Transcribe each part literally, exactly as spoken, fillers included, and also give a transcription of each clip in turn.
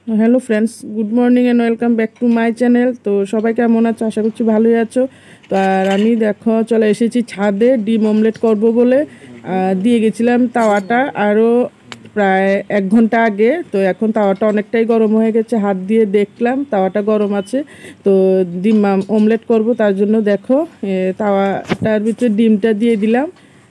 Hello friends, good morning and welcome back to my channel. তো সবাই কেমন আছো? আশা করছি ভালোই আছো। তো আর আমি দেখো চলে এসেছি ছাদে ডিম অমলেট করব বলে। দিয়ে গেছিলাম তাওয়াটা আরও প্রায় এক ঘন্টা আগে। তো এখন তাওয়াটা অনেকটাই গরম হয়ে গেছে, হাত দিয়ে দেখলাম তাওয়াটা গরম আছে। তো ডিম অমলেট করব, তার জন্য দেখো তাওয়াটার ভিতরে ডিমটা দিয়ে দিলাম।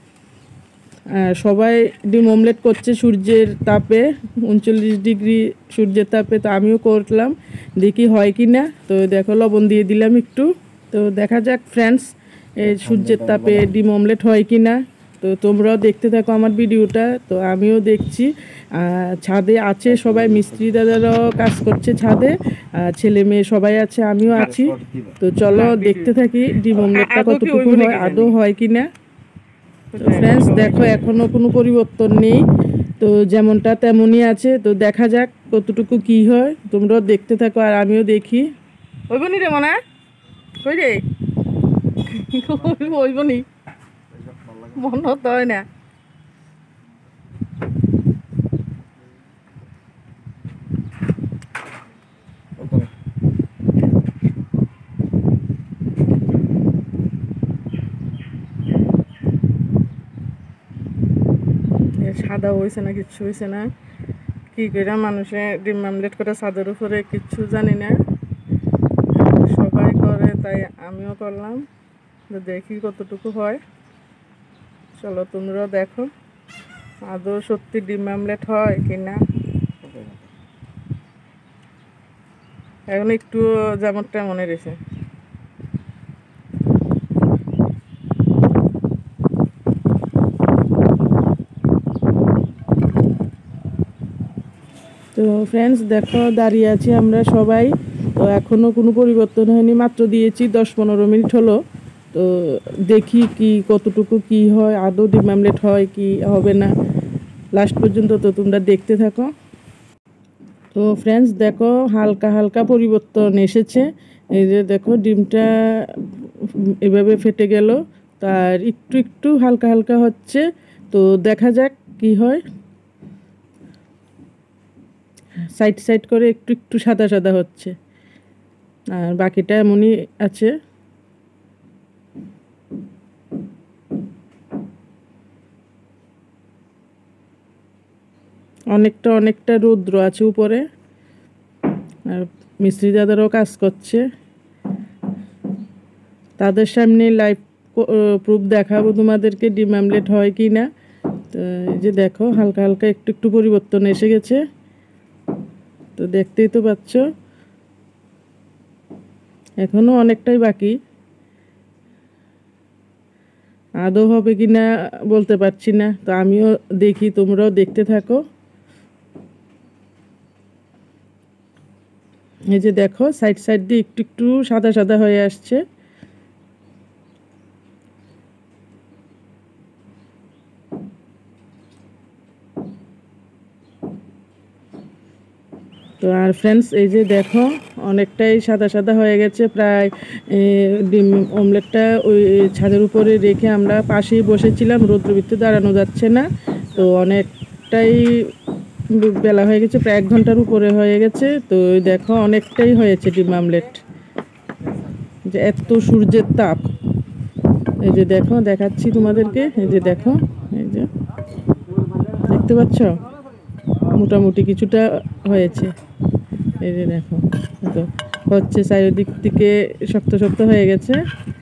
সবাই ডিম অমলেট করছে সূর্যের তাপে, উনচল্লিশ ডিগ্রি সূর্যের তাপে। তো আমিও করলাম, দেখি হয় কি না। তো দেখো লবণ দিয়ে দিলাম একটু। তো দেখা যাক ফ্রেন্ডস, এই সূর্যের তাপে ডিম অমলেট হয় কি না। তো তোমরাও দেখতে থাকো আমার ভিডিওটা। তো আমিও দেখছি। ছাদে আছে সবাই, মিস্ত্রি দাদারাও কাজ করছে ছাদে, ছেলে মেয়ে সবাই আছে, আমিও আছি। তো চলো দেখতে থাকি ডিম অমলেটটা কতটুকু হয়, আদৌ হয় কি না। তো ফ্রেন্ডস দেখো এখনও কোনো পরিবর্তন নেই, তো যেমনটা তেমনই আছে। তো দেখা যাক কতটুকু কি হয়, তোমরাও দেখতে থাকো আর আমিও দেখি। ওইবনি রে মনে কই রে ওইবনি মনে তো হয় না। সাদা হয়েছে না, কিচ্ছু হয়েছে না। কি করে মানুষে ডিম আমলেট করে ছাদের উপরে, কিচ্ছু জানি না। সবাই করে তাই আমিও করলাম। তো দেখি কতটুকু হয়। চলো তোমরাও দেখো আদৌ সত্যি ডিম আমলেট হয় কি না। এখন একটু যেমনটা মনে রয়েছে। তো ফ্রেন্ডস দেখো দাঁড়িয়ে আছি আমরা সবাই। তো এখনও কোনো পরিবর্তন হয়নি, মাত্র দিয়েছি দশ পনেরো মিনিট হলো। তো দেখি কি কতটুকু কি হয়, আদৌ ডিম আমলেট হয় কি হবে না। লাস্ট পর্যন্ত তো তোমরা দেখতে থাকো। তো ফ্রেন্ডস দেখো হালকা হালকা পরিবর্তন এসেছে। এই যে দেখো ডিমটা এভাবে ফেটে গেল, তার একটু একটু হালকা হালকা হচ্ছে। তো দেখা যাক কি হয়। সাইড সাইড করে একটু একটু সাদা সাদা হচ্ছে, আর বাকিটা এমনই আছে। অনেকটা অনেকটা রৌদ্র আছে উপরে, আর মিস্ত্রি দাদারাও কাজ করছে। তাদের সামনে লাইভ প্রুফ দেখাবো তোমাদেরকে ডিম আমলেট হয় কি না। তো এই যে দেখো হালকা হালকা একটু একটু পরিবর্তন এসে গেছে, তো দেখতেই তো পাচ্ছ। এখনও অনেকটাই বাকি, আদৌ হবে কি না বলতে পারছি না। তো আমিও দেখি, তোমরাও দেখতে থাকো। এই যে দেখো সাইড সাইড দিয়ে একটু একটু সাদা সাদা হয়ে আসছে। তো আর ফ্রেন্ডস এই যে দেখো অনেকটাই সাদা সাদা হয়ে গেছে। প্রায় ডিম অমলেটটা ওই ছাদের উপরে রেখে আমরা পাশেই বসেছিলাম, রৌদ্রবৃত্তে দাঁড়ানো যাচ্ছে না। তো অনেকটাই বেলা হয়ে গেছে, প্রায় এক ঘন্টার উপরে হয়ে গেছে। তো দেখো অনেকটাই হয়েছে ডিম আমলেট, যে এত সূর্যের তাপ। এই যে দেখো দেখাচ্ছি তোমাদেরকে, এই যে দেখো, এই যে দেখতে পাচ্ছ মোটামুটি কিছুটা হয়েছে। এই যে দেখো তো হচ্ছে, চারিদিক থেকে শক্ত শক্ত হয়ে গেছে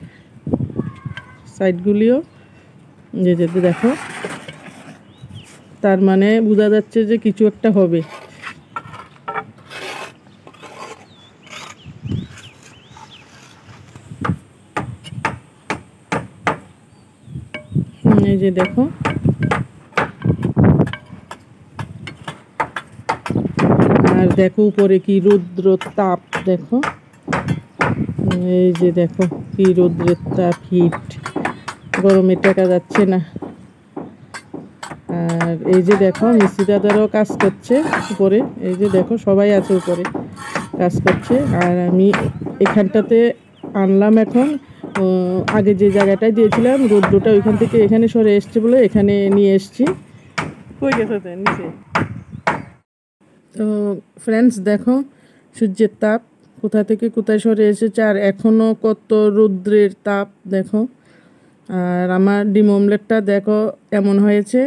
সাইডগুলিও। যে যেতে দেখো, তার মানে বোঝা যাচ্ছে যে কিছু একটা হবে। এই যে দেখো আর দেখো উপরে কি রৌদ্র তাপ দেখো। এই যে দেখো কি রৌদ্রের তাপ, হিট, গরমে টেকা যাচ্ছে না। আর এই যে দেখো মিস্ত্রি দাদারাও কাজ করছে উপরে। এই যে দেখো সবাই আছে উপরে কাজ করছে, আর আমি এখানটাতে আনলাম এখন। আগে যে জায়গাটায় দিয়েছিলাম রৌদ্রটা ওইখান থেকে এখানে সরে এসছে বলে এখানে নিয়ে এসছি। কই গেছে নিচে? তো ফ্রেন্ডস দেখো সূর্যের তাপ কোথা থেকে কোথায় সরে এসেছে, আর এখনও কত রৌদ্রের তাপ দেখো। আর আমার ডিম অমলেটটা দেখো এমন হয়েছে,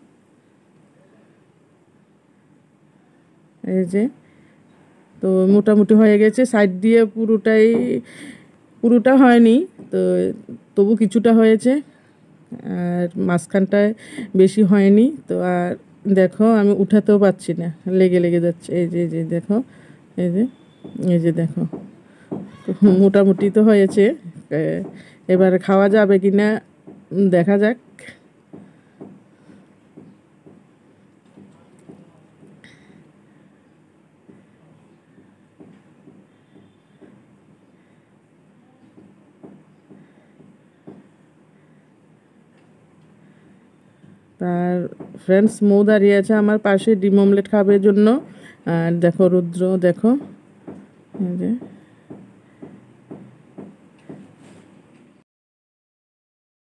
এই যে। তো মোটামুটি হয়ে গেছে, সাইড দিয়ে পুরোটাই পুরোটা হয়নি, তো তবু কিছুটা হয়েছে, আর মাঝখানটায় বেশি হয়নি। তো আর দেখো আমি উঠাতেও পারছি না, লেগে লেগে যাচ্ছে, এই যে এই যে দেখো, এই যে এই যে দেখো। তো মোটামুটি তো হয়েছে, এ- এবার খাওয়া যাবে কি না দেখা যাক। তার ফ্রেন্ডস মৌ দাঁড়িয়ে আছে আমার পাশে ডিম অমলেট খাবার জন্য। আর দেখো রুদ্র দেখো, এই যে